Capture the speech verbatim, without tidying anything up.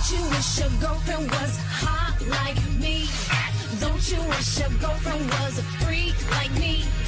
Don't you wish your girlfriend was hot like me? Don't you wish your girlfriend was a freak like me?